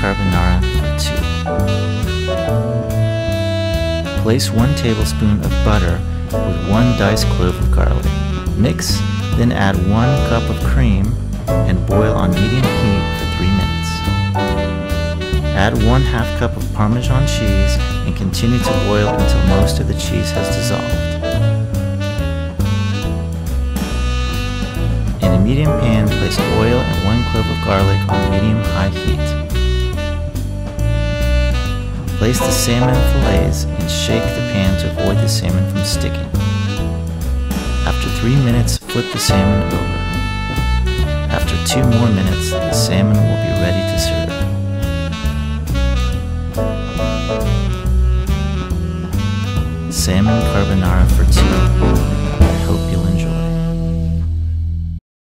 Carbonara for 2. Place 1 tablespoon of butter with 1 diced clove of garlic. Mix, then add 1 cup of cream and boil on medium heat for 3 minutes. Add 1/2 cup of Parmesan cheese and continue to boil until most of the cheese has dissolved. In a medium pan, place oil and 1 clove of garlic on medium-high heat. Place the salmon fillets and shake the pan to avoid the salmon from sticking. After 3 minutes, flip the salmon over. After 2 more minutes, the salmon will be ready to serve. Salmon Carbonara for 2.